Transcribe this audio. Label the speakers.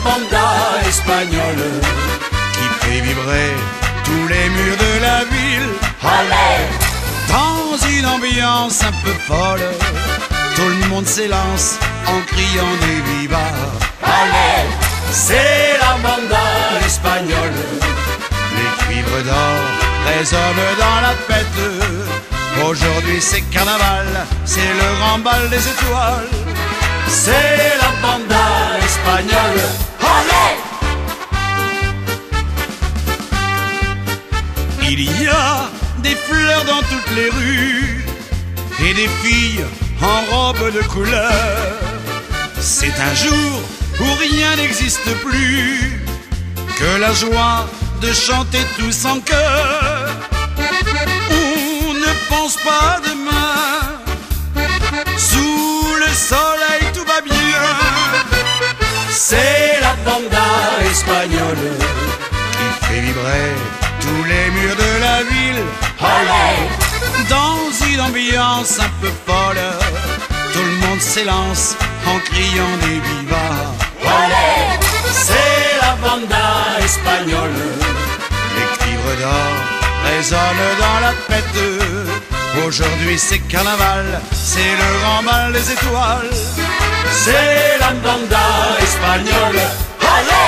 Speaker 1: banda espagnole
Speaker 2: qui fait vibrer tous les murs de la ville.
Speaker 1: Olé,
Speaker 2: Dans une ambiance un peu folle, tout le monde s'élance en criant des vivas.
Speaker 1: olé,
Speaker 2: C'est la banda espagnole. Les cuivres d'or résonnent dans la fête. Aujourd'hui c'est carnaval, c'est le grand bal des étoiles. C'est la banda espagnole.
Speaker 1: olé.
Speaker 2: Il y a des fleurs dans toutes les rues et des filles en robe de couleur. C'est un jour où rien n'existe plus que la joie de chanter tous en chœur. On ne pense pas demain, sous le soleil tout va bien. C'est la banda espagnole qui fait vibrer tous les murs de la ville.
Speaker 1: Olé,
Speaker 2: Dans une ambiance un peu folle, tout le monde s'élance en criant des vivas.
Speaker 1: olé,
Speaker 2: C'est la banda espagnole. Les cuivres d'or résonnent dans la fête. Aujourd'hui c'est carnaval, c'est le grand bal des étoiles. C'est la banda espagnole.
Speaker 1: olé.